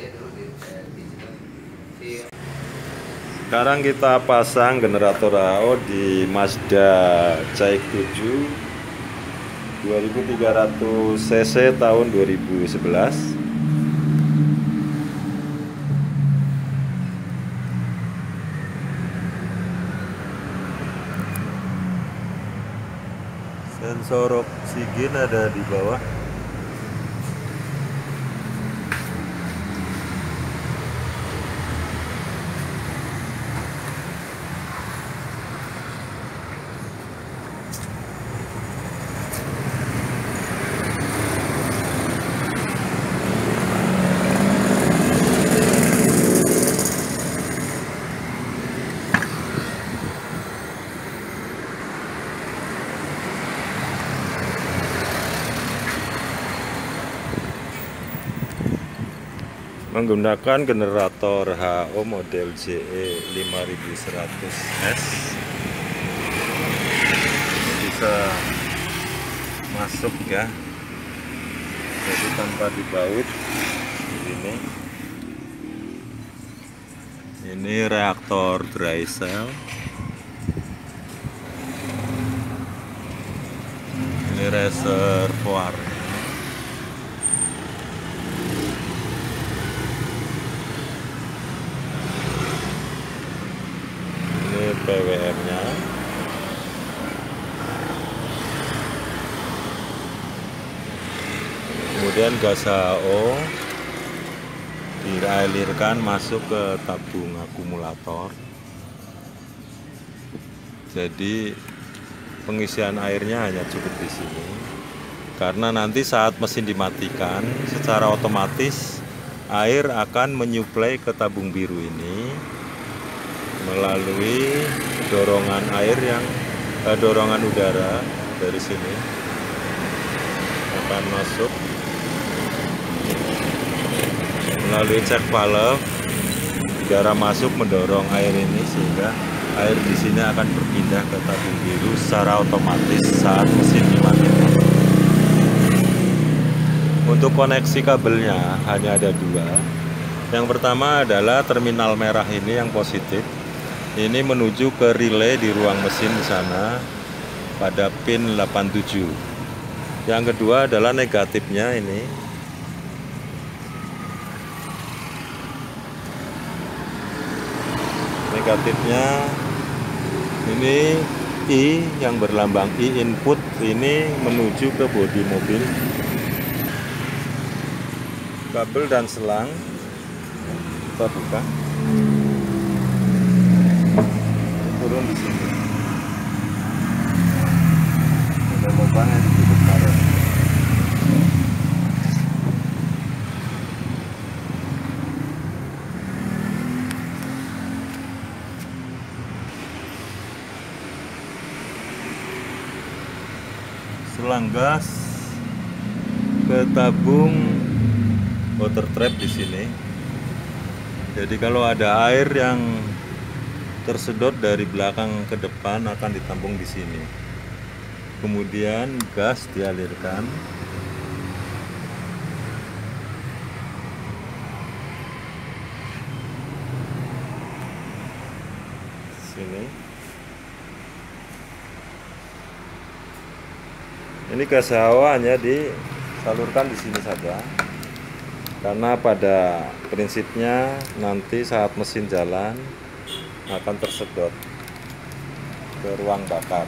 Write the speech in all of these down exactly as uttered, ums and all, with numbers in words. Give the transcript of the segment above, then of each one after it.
Sekarang kita pasang generator H O di Mazda C X tujuh dua ribu tiga ratus cc tahun dua ribu sebelas. Sensor oksigen ada di bawah. Menggunakan generator H O model J E lima ribu seratus S bisa masuk ya, jadi tanpa dibaut. Ini ini reaktor dry cell, ini reservoir. P W M-nya. Kemudian gas H O dialirkan masuk ke tabung akumulator. Jadi pengisian airnya hanya cukup di sini. Karena nanti saat mesin dimatikan, secara otomatis air akan menyuplai ke tabung biru ini melalui dorongan air yang eh, dorongan udara dari sini akan masuk melalui check valve. Udara masuk mendorong air ini sehingga air di sini akan berpindah ke tabung biru secara otomatis saat mesin dimatikan. Untuk koneksi kabelnya hanya ada dua. Yang pertama adalah terminal merah ini yang positif. Ini menuju ke relay di ruang mesin di sana pada pin delapan tujuh. Yang kedua adalah negatifnya ini. Negatifnya ini I yang berlambang I input, ini menuju ke bodi mobil. Kabel dan selang kita buka. Turun di sini. Ada lubangnya ditutup karet. Selang gas ke tabung water trap di sini. Jadi kalau ada air yang tersedot dari belakang ke depan akan ditampung di sini. Kemudian gas dialirkan. Sini. Ini gas H O hanya disalurkan di sini saja. Karena pada prinsipnya nanti saat mesin jalan akan tersedot ke ruang bakar.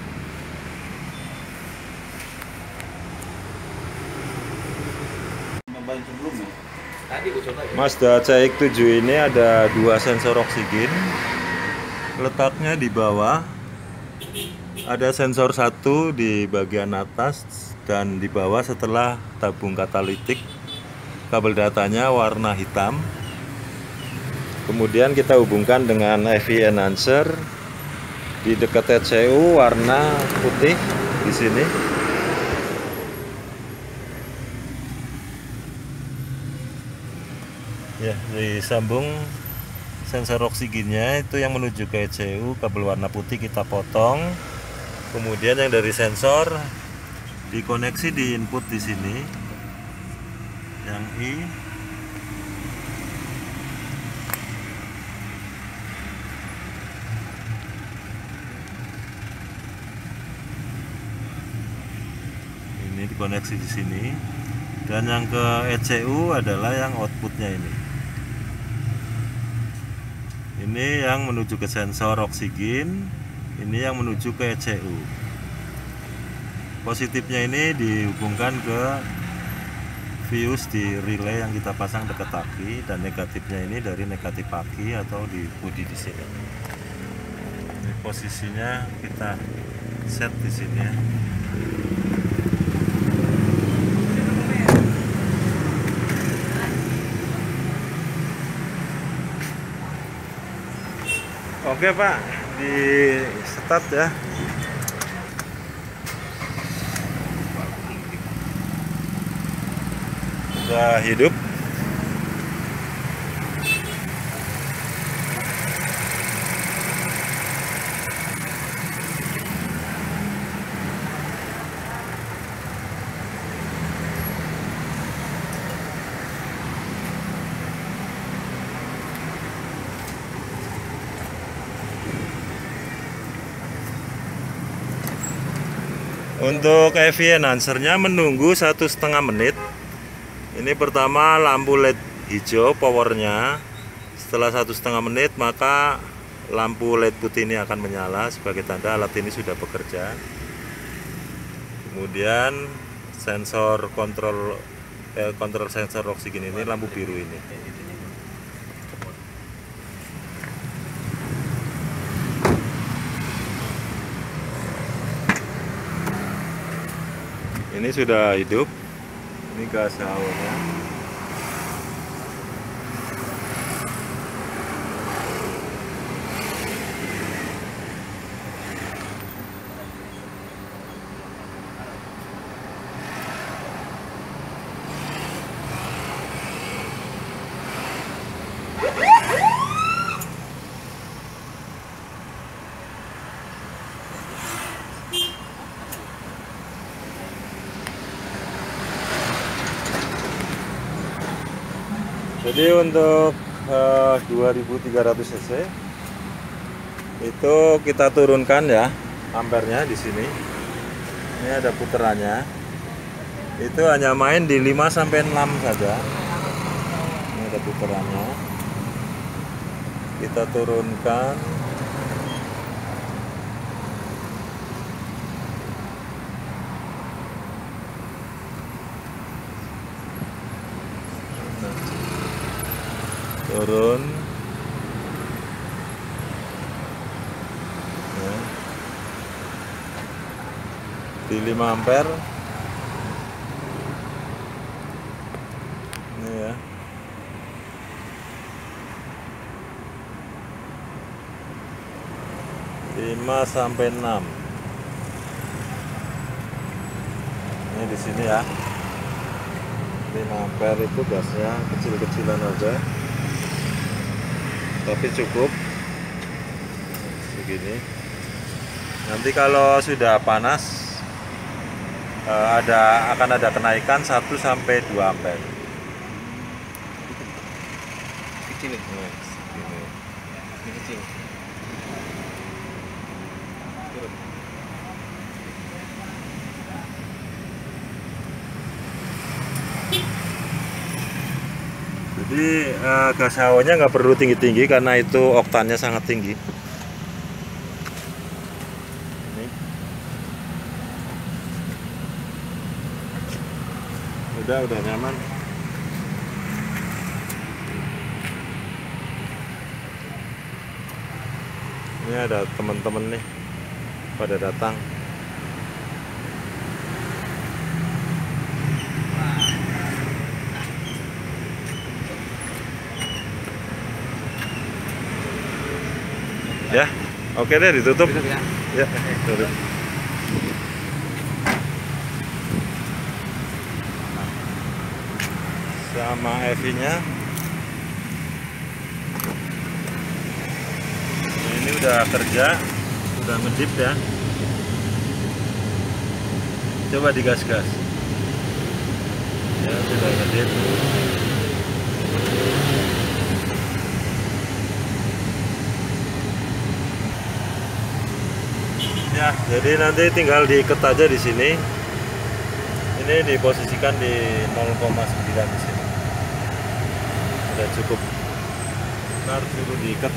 Mazda C X tujuh ini ada dua sensor oksigen, letaknya di bawah. Ada sensor satu di bagian atas dan di bawah setelah tabung katalitik. Kabel datanya warna hitam. Kemudian kita hubungkan dengan E V enhancer di dekat E C U warna putih di sini. Ya, disambung sensor oksigennya itu yang menuju ke E C U, kabel warna putih kita potong. Kemudian yang dari sensor dikoneksi di input di sini. Yang I dikoneksi di sini, dan yang ke E C U adalah yang outputnya ini. Ini yang menuju ke sensor oksigen, ini yang menuju ke E C U. Positifnya ini dihubungkan ke fuse di relay yang kita pasang dekat aki, dan negatifnya ini dari negatif aki atau di bodi di sini. Ini posisinya kita set di sini ya. Oke Pak, di start ya. Sudah hidup. Untuk E V enhancernya menunggu satu setengah menit. Ini pertama lampu L E D hijau powernya. Setelah satu setengah menit maka lampu L E D putih ini akan menyala sebagai tanda alat ini sudah bekerja. Kemudian sensor kontrol eh, kontrol sensor oksigen ini lampu biru ini. Ini sudah hidup. Ini gas hawanya. Jadi untuk uh, dua ribu tiga ratus cc itu kita turunkan ya ampernya di sini. Ini ada puterannya. Itu hanya main di lima sampai enam saja. Ini ada puterannya. Kita turunkan. Turun ya. Di lima ampere ini ya. lima sampai enam. Ini di sini ya. lima ampere itu gasnya kecil-kecilan aja. Tapi cukup begini. Nanti kalau sudah panas ada akan ada kenaikan satu sampai dua ampere. Kecil ini. Nah, segini. Ini kecil. Turun. Jadi uh, gas hawanya nggak perlu tinggi-tinggi karena itu oktannya sangat tinggi. Ini. Udah, udah nyaman. Ini ada teman-teman nih pada datang. Ya, oke deh ditutup. Tutup ya. Ya, tutup. Sama E V-nya. Ini udah kerja, udah ngedip ya. Coba digas-gas. Ya, sudah ngedip. Ya, jadi nanti tinggal diikat aja di sini. Ini diposisikan di nol koma sembilan di sini. Sudah cukup. Ntar suruh diikat.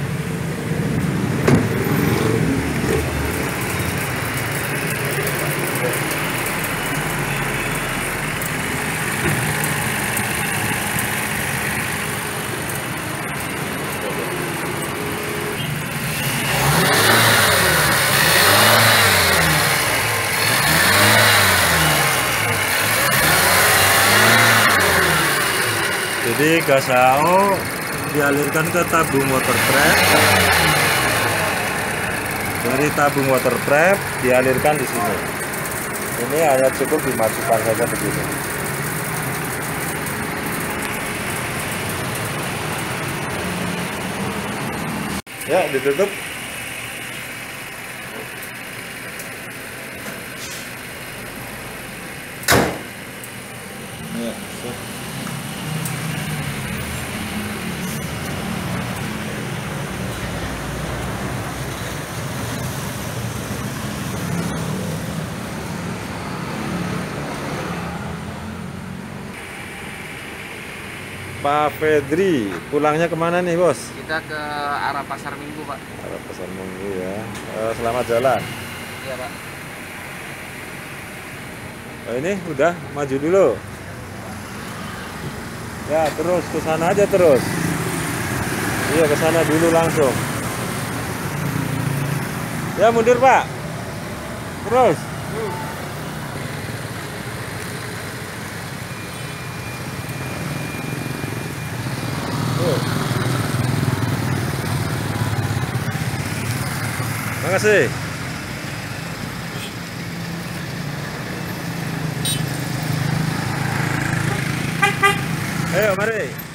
Jadi gas A O dialirkan ke tabung water trap. Dari tabung water trap dialirkan di sini. Ini hanya cukup dimasukkan saja begini. Ya, ditutup. Ya, siap. Pak Fedri, pulangnya kemana nih bos? Kita ke arah Pasar Minggu, Pak. Arah Pasar Minggu ya. Eh, selamat jalan. Iya, Pak. Nah, ini udah maju dulu. Ya terus ke sana aja terus. Iya ke sana dulu langsung. Ya mundur Pak. Terus. Makasih. Ayo mari.